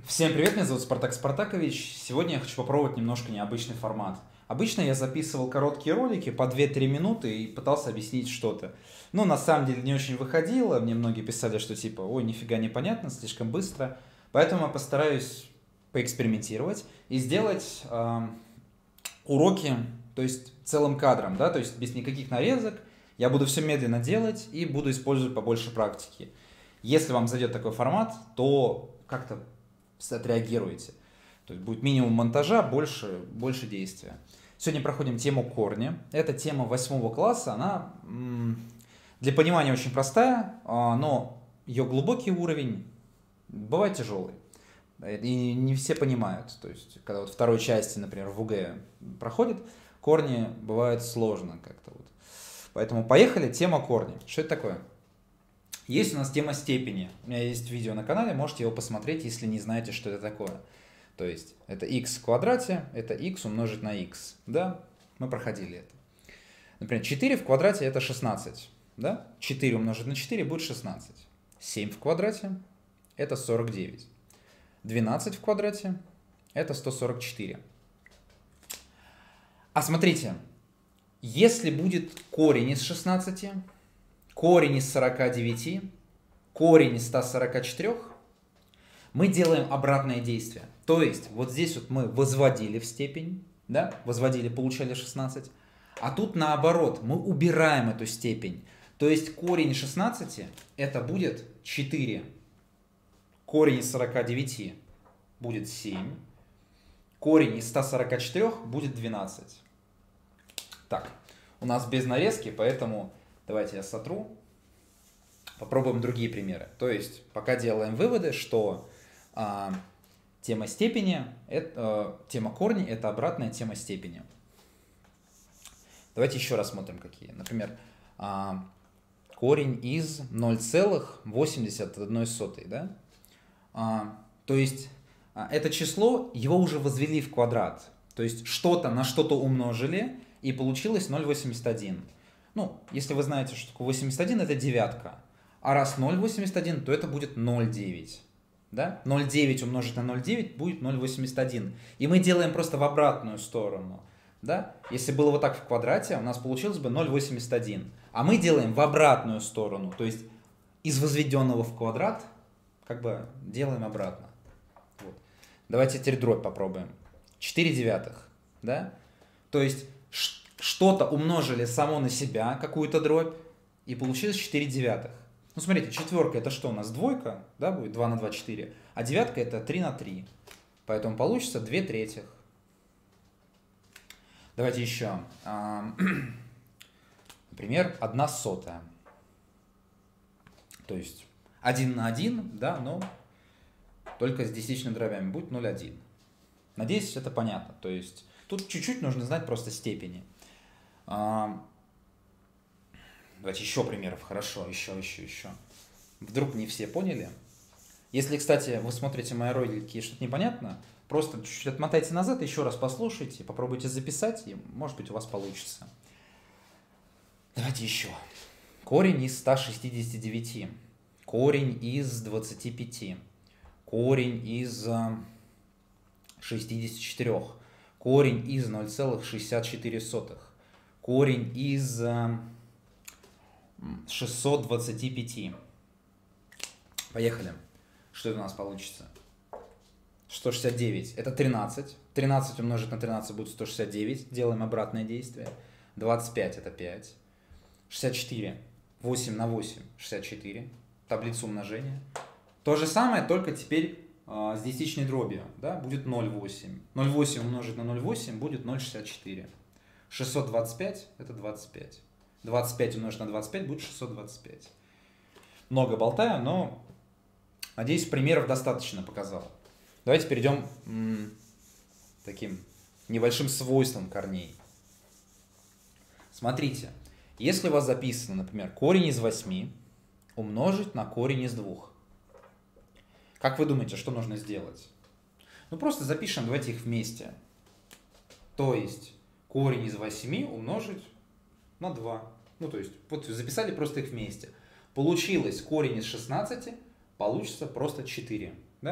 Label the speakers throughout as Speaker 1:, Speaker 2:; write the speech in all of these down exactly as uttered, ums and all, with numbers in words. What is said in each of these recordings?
Speaker 1: Всем привет, меня зовут Спартак Спартакович. Сегодня я хочу попробовать немножко необычный формат. Обычно я записывал короткие ролики по две-три минуты и пытался объяснить что-то. Но на самом деле не очень выходило. Мне многие писали, что типа, ой, нифига непонятно, слишком быстро. Поэтому я постараюсь поэкспериментировать и сделать э, уроки, то есть целым кадром, да, то есть без никаких нарезок. Я буду все медленно делать и буду использовать побольше практики. Если вам зайдет такой формат, то как-то отреагируете. То есть будет минимум монтажа, больше, больше действия. Сегодня проходим тему корни. Это тема восьмого класса. Она для понимания очень простая, но ее глубокий уровень бывает тяжелый. И не все понимают. То есть, когда вот второй части, например, в УГЭ проходит, корни бывает сложно как-то вот. Поэтому поехали. Тема корни. Что это такое? Есть у нас тема степени. У меня есть видео на канале, можете его посмотреть, если не знаете, что это такое. То есть это x в квадрате, это x умножить на x. Да, мы проходили это. Например, четыре в квадрате это шестнадцать. Да? четыре умножить на четыре будет шестнадцать. семь в квадрате это сорок девять. двенадцать в квадрате это сто сорок четыре. А смотрите, если будет корень из шестнадцати, корень из сорока девяти, корень из ста сорока четырёх, мы делаем обратное действие. То есть вот здесь вот мы возводили в степень, да, возводили, получали шестнадцать, а тут наоборот, мы убираем эту степень. То есть корень из шестнадцати это будет четыре, корень из сорока девяти будет семь, корень из ста сорока четырёх будет двенадцать. Так, у нас без нарезки, поэтому давайте я сотру. Попробуем другие примеры. То есть пока делаем выводы, что а, тема степени, это, а, тема корней – это обратная тема степени. Давайте еще рассмотрим какие. Например, а, корень из ноль целых восемьдесят одной сотых. Да? А, то есть а, это число, его уже возвели в квадрат. То есть что-то на что-то умножили, и получилось ноль целых восемьдесят один. Ну, если вы знаете, что такое восемьдесят один, это девятка. А раз ноль целых восемьдесят один, то это будет ноль целых девять. Да? ноль целых девять умножить на ноль целых девять будет ноль целых восемьдесят один. И мы делаем просто в обратную сторону. Да? Если было вот так в квадрате, у нас получилось бы ноль целых восемьдесят один. А мы делаем в обратную сторону. То есть из возведенного в квадрат как бы делаем обратно. Вот. Давайте теперь дробь попробуем. четыре девятых. Да? То есть что-то умножили само на себя, какую-то дробь, и получилось четыре девятых. Ну, смотрите, четверка это что у нас? Двойка, да, будет два на два, четыре. А девятка это три на три. Поэтому получится две третьих. Давайте еще. Например, одна сотая. То есть один на один, да, но только с десятичными дробями будет ноль целых один. Надеюсь, это понятно. То есть тут чуть-чуть нужно знать просто степени. Давайте еще примеров. Хорошо, еще, еще, еще. Вдруг не все поняли. Если, кстати, вы смотрите мои ролики и что-то непонятно, просто чуть-чуть отмотайте назад, еще раз послушайте, попробуйте записать, и, может быть, у вас получится. Давайте еще. Корень из ста шестидесяти девяти. Корень из двадцати пяти. Корень из шестидесяти четырёх. Корень из ноль целых шестьдесят четыре сотых. Корень из шестисот двадцати пяти. Поехали. Что это у нас получится? сто шестьдесят девять. Это тринадцать. тринадцать умножить на тринадцать будет сто шестьдесят девять. Делаем обратное действие. двадцать пять это пять. шестьдесят четыре. восемь на восемь. шестьдесят четыре. Таблицу умножения. То же самое, только теперь э, с десятичной дробью. Да? Будет ноль целых восемь. ноль целых восемь умножить на ноль целых восемь будет ноль целых шестьдесят четыре. шестьсот двадцать пять это двадцать пять. двадцать пять умножить на двадцать пять будет шестьсот двадцать пять. Много болтаю, но надеюсь, примеров достаточно показал. Давайте перейдем к таким небольшим свойствам корней. Смотрите, если у вас записано, например, корень из восьми умножить на корень из двух. Как вы думаете, что нужно сделать? Ну просто запишем, давайте их вместе. То есть корень из восьми умножить на два. Ну, то есть, вот записали просто их вместе. Получилось корень из шестнадцати, получится просто четыре. Да?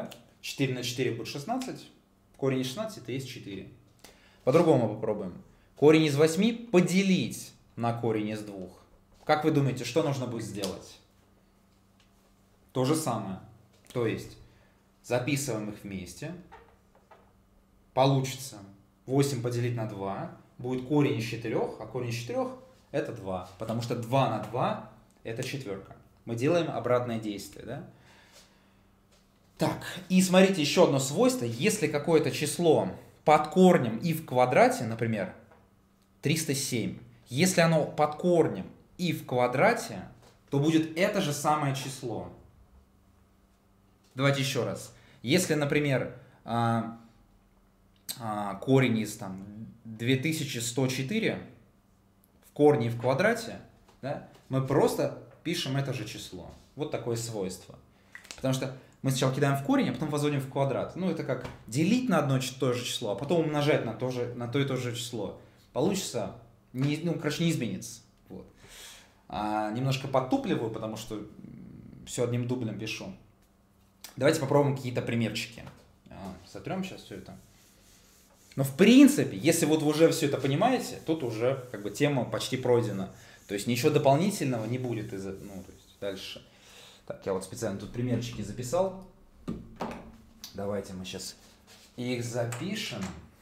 Speaker 1: четыре на четыре будет шестнадцать. Корень из шестнадцати это есть четыре. По-другому попробуем. Корень из восьми поделить на корень из двух. Как вы думаете, что нужно будет сделать? То же самое. То есть записываем их вместе. Получится восемь поделить на два. Будет корень из четырёх, а корень из четырёх это два. Потому что два на два это четверка. Мы делаем обратное действие. Да? Так, и смотрите еще одно свойство. Если какое-то число под корнем и в квадрате, например, триста семь, если оно под корнем и в квадрате, то будет это же самое число. Давайте еще раз. Если, например, а, а, корень из там, две тысячи сто четыре в корне и в квадрате, да, мы просто пишем это же число. Вот такое свойство. Потому что мы сначала кидаем в корень, а потом возводим в квадрат. Ну, это как делить на одно и то же число, а потом умножать на то, же, на то и то же число. Получится, не, ну, короче, не изменится. Вот. А, немножко подтупливаю, потому что все одним дублем пишу. Давайте попробуем какие-то примерчики. А, сотрем сейчас все это. Но в принципе, если вот вы уже все это понимаете, тут уже как бы тема почти пройдена. То есть ничего дополнительного не будет из, ну, то есть дальше. Так, я вот специально тут примерчики записал. Давайте мы сейчас их запишем.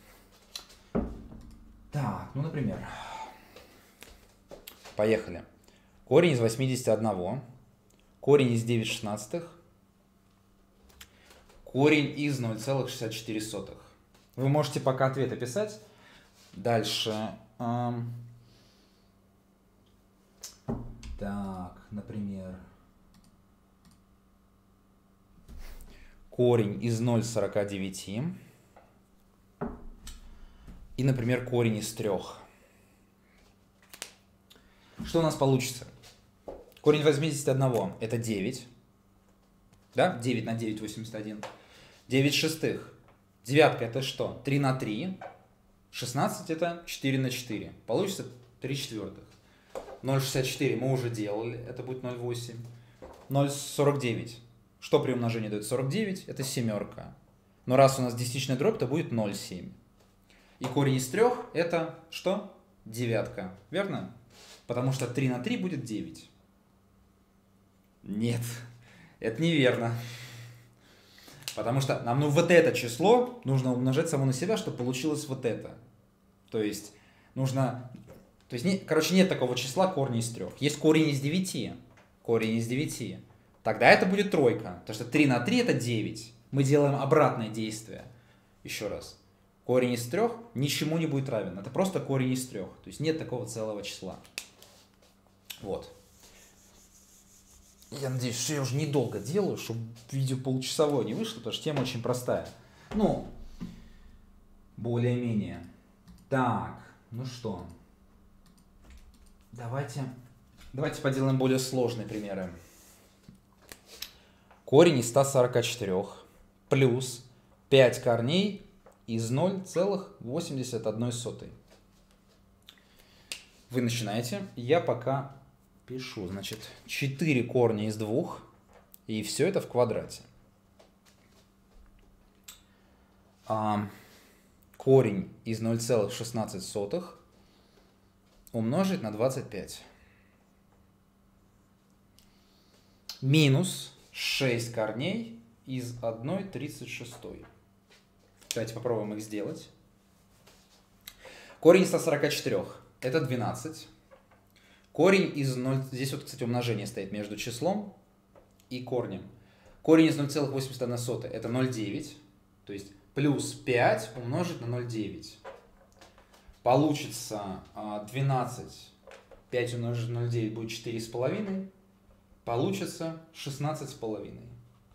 Speaker 1: Так, ну, например, поехали. Корень из восьмидесяти одного, корень из девяти шестнадцатых, корень из ноль целых шестьдесят четыре сотых. Вы можете пока ответы писать. Дальше. Эм... Так, например... корень из ноль целых сорока девяти и, например, корень из трёх. Что у нас получится? Корень из восьмидесяти одного это девять. Да? девять на девять, восемьдесят один. девять шестых. Девятка это что? три на три. шестнадцать это четыре на четыре. Получится три четвертых. ноль целых шестьдесят четыре мы уже делали. Это будет ноль целых восемь. ноль целых сорок девять. Что при умножении дает сорок девять? Это семерка. Но раз у нас десятичная дробь, то будет ноль целых семь. И корень из трех это что? Девятка. Верно? Потому что три на три будет девять. Нет, это неверно. Потому что нам ну, вот это число нужно умножать само на себя, чтобы получилось вот это. То есть нужно... То есть, не, короче, нет такого числа корня из трех. Есть корень из девяти. Корень из девяти. Тогда это будет тройка, потому что три на три это девять. Мы делаем обратное действие. Еще раз. Корень из трех ничему не будет равен. Это просто корень из трех. То есть нет такого целого числа. Вот. Я надеюсь, что я уже недолго делаю, чтобы видео полчасовое не вышло, потому что тема очень простая. Ну, более-менее. Так, ну что. Давайте, давайте поделаем более сложные примеры. Корень из ста сорока четырёх плюс пять корней из ноль целых восемьдесят одной сотых. Вы начинаете, я пока пишу. Значит, четыре корня из двух, и все это в квадрате. А, корень из ноль целых шестнадцать сотых умножить на двадцать пять. Минус шесть корней из одной целой тридцать шестой. Давайте попробуем их сделать. Корень из ста сорока четырёх это двенадцать. Корень из ноль... Здесь вот, кстати, умножение стоит между числом и корнем. Корень из ноль целых восемьдесят одна сотая это ноль целых девять. То есть плюс пять умножить на ноль целых девять. Получится двенадцать. пять умножить на ноль целых девять будет четыре с половиной. Получится шестнадцать с половиной.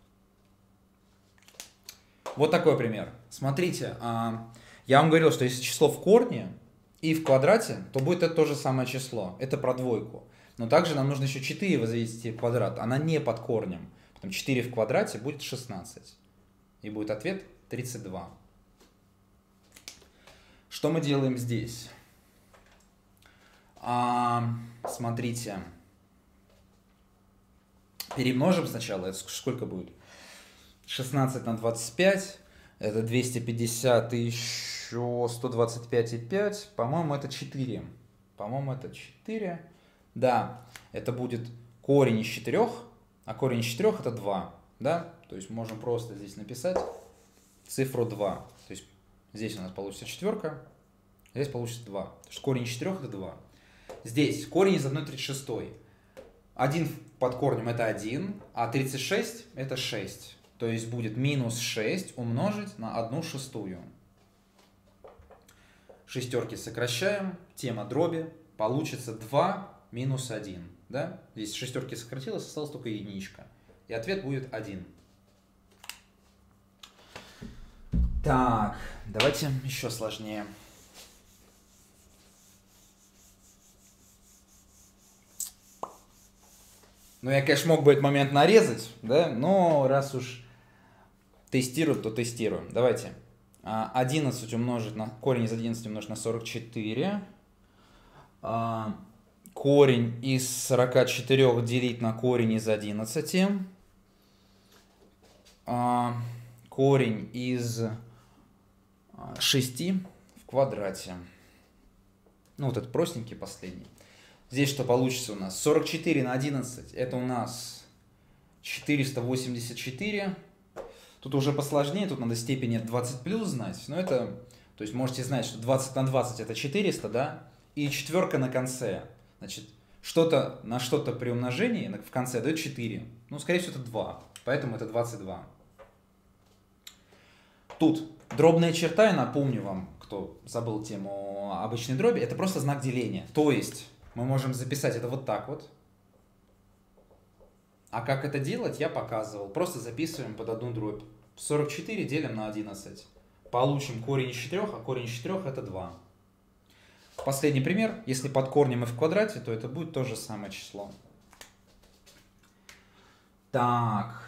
Speaker 1: Вот такой пример. Смотрите, я вам говорил, что если число в корне и в квадрате, то будет это то же самое число. Это про двойку. Но также нам нужно еще четыре возвести в квадрат. Она не под корнем. Потом четыре в квадрате будет шестнадцать. И будет ответ тридцать два. Что мы делаем здесь? А, смотрите. Перемножим сначала. Это сколько будет? шестнадцать на двадцать пять. Это двести пятьдесят и еще сто двадцать пять и пять. По-моему, это четыре. По-моему, это четыре. Да, это будет корень из четырёх, а корень из четырёх это два. Да? То есть можем просто здесь написать цифру два. То есть здесь у нас получится четверка, здесь получится два. То есть корень из четырёх это два. Здесь корень из одной тридцать шестой. один под корнем это один, а тридцать шесть это шесть. То есть будет минус шесть умножить на одну шестую. Шестерки сокращаем, тема дроби. Получится два минус один. Да? Здесь шестерки сократилось, осталась только единичка. И ответ будет один. Так, давайте еще сложнее. Ну, я, конечно, мог бы этот момент нарезать, да, но раз уж тестируем, то тестируем. Давайте. одиннадцать умножить на... Корень из одиннадцати умножить на сорок четыре. Корень из сорока четырёх делить на корень из одиннадцати. Корень из шести в квадрате. Ну, вот этот простенький последний. Здесь что получится у нас? сорок четыре на одиннадцать. Это у нас четыреста восемьдесят четыре. Тут уже посложнее. Тут надо степени двадцать плюс знать. Но это... То есть можете знать, что двадцать на двадцать это четыреста, да? И четверка на конце. Значит, что-то на что-то при умножении в конце дает четыре. Ну, скорее всего, это два. Поэтому это двадцать два. Тут дробная черта, я напомню вам, кто забыл тему обычной дроби, это просто знак деления. То есть мы можем записать это вот так вот. А как это делать, я показывал. Просто записываем под одну дробь. сорок четыре делим на одиннадцать. Получим корень из четырёх, а корень из четырёх это два. Последний пример. Если под корнем и в квадрате, то это будет то же самое число. Так.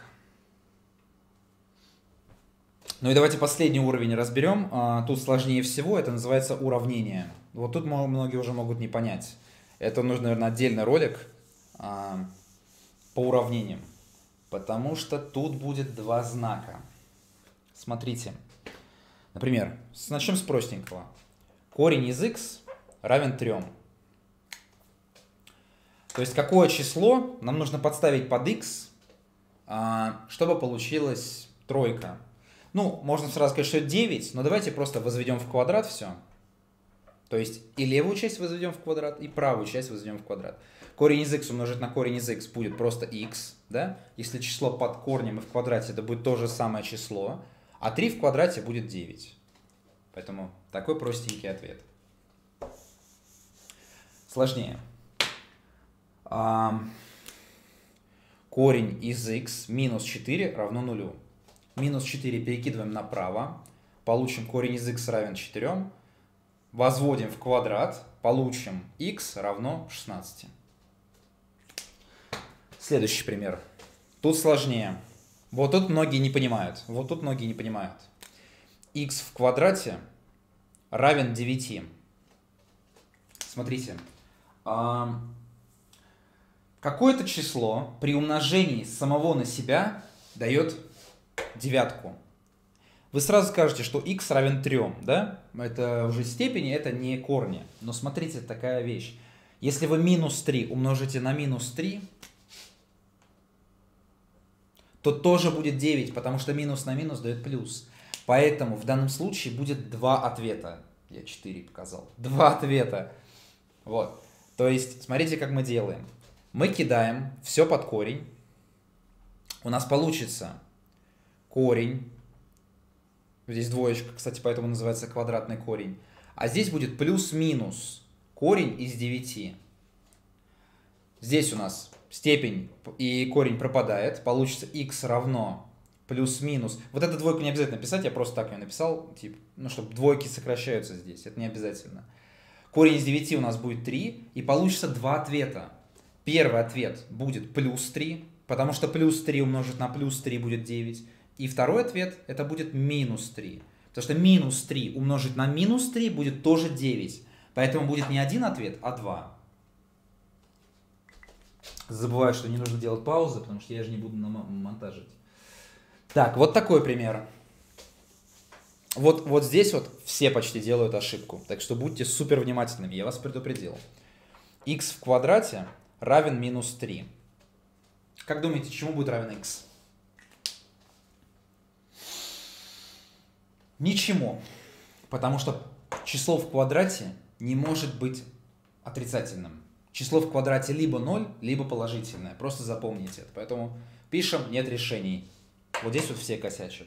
Speaker 1: Ну и давайте последний уровень разберем. Тут сложнее всего. Это называется уравнение. Вот тут многие уже могут не понять. Это нужно, наверное, отдельный ролик по уравнениям. Потому что тут будет два знака. Смотрите. Например, начнем с простенького. Корень из х равен трём. То есть какое число нам нужно подставить под х, чтобы получилась тройка. Ну, можно сразу сказать, что это девять, но давайте просто возведем в квадрат все. То есть и левую часть возведем в квадрат, и правую часть возведем в квадрат. Корень из х умножить на корень из х будет просто х, да? Если число под корнем и в квадрате, это будет то же самое число, а три в квадрате будет девять. Поэтому такой простенький ответ. Сложнее. А, корень из х минус четыре равно нулю. Минус четыре перекидываем направо. Получим корень из х равен четырем. Возводим в квадрат. Получим х равно шестнадцати. Следующий пример. Тут сложнее. Вот тут многие не понимают. Вот тут многие не понимают. Х в квадрате равен девяти. Смотрите. Какое-то число при умножении самого на себя дает девятку. Вы сразу скажете, что х равен трём, да? Это уже степени, это не корни. Но смотрите, такая вещь. Если вы минус три умножите на минус три, то тоже будет девять, потому что минус на минус дает плюс. Поэтому в данном случае будет два ответа. Я четыре показал. Два ответа. Вот. То есть, смотрите, как мы делаем. Мы кидаем все под корень. У нас получится корень. Здесь двоечка, кстати, поэтому называется квадратный корень. А здесь будет плюс-минус корень из девяти. Здесь у нас степень и корень пропадает. Получится х равно плюс-минус. Вот эту двойку не обязательно писать, я просто так ее написал. Типа, ну, чтобы двойки сокращаются здесь. Это не обязательно. Корень из девяти у нас будет три. И получится два ответа. Первый ответ будет плюс три. Потому что плюс три умножить на плюс три будет девять. И второй ответ это будет минус три. Потому что минус три умножить на минус три будет тоже девять. Поэтому будет не один ответ, а два. Забываю, что не нужно делать паузы, потому что я же не буду монтажить. Так, вот такой пример. Вот, вот здесь вот все почти делают ошибку, так что будьте супер внимательными, я вас предупредил. Х в квадрате равен минус три. Как думаете, чему будет равен х? Ничему, потому что число в квадрате не может быть отрицательным. Число в квадрате либо ноль, либо положительное, просто запомните это. Поэтому пишем нет решений. Вот здесь вот все косячат.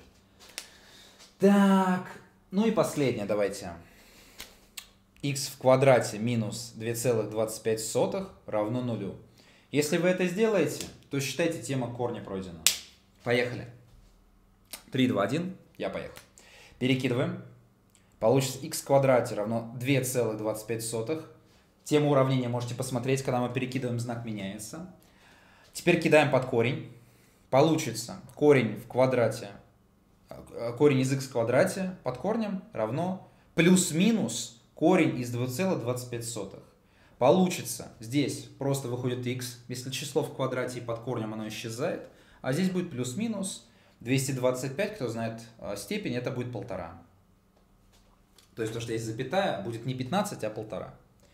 Speaker 1: Так, ну и последнее давайте. Х в квадрате минус две целых двадцать пять сотых равно нулю. Если вы это сделаете, то считайте, тема корня пройдена. Поехали. три, два, один, я поехал. Перекидываем. Получится х в квадрате равно две целых двадцать пять сотых. Тему уравнения можете посмотреть, когда мы перекидываем, знак меняется. Теперь кидаем под корень. Получится корень в квадрате, корень из х в квадрате под корнем равно плюс-минус корень из двух целых двадцать пять сотых. Получится, здесь просто выходит х, если число в квадрате и под корнем оно исчезает, а здесь будет плюс-минус двести двадцать пять, кто знает степень, это будет полтора. То есть то, что есть запятая, будет не пятнадцать, а полтора.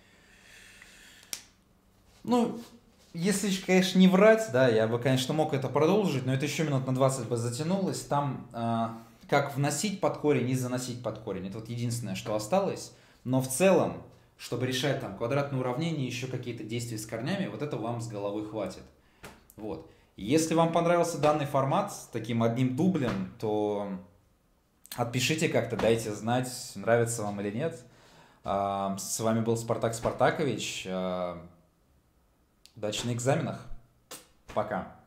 Speaker 1: Ну, если, конечно, не врать, да, я бы, конечно, мог это продолжить, но это еще минут на двадцать бы затянулось. Там э, как вносить под корень и заносить под корень. Это вот единственное, что осталось. Но в целом, чтобы решать там квадратные уравнения, еще какие-то действия с корнями, вот это вам с головы хватит. Вот. Если вам понравился данный формат с таким одним дублем, то отпишите как-то, дайте знать, нравится вам или нет. Э, с вами был Спартак Спартакович. Э, Удачи на экзаменах. Пока.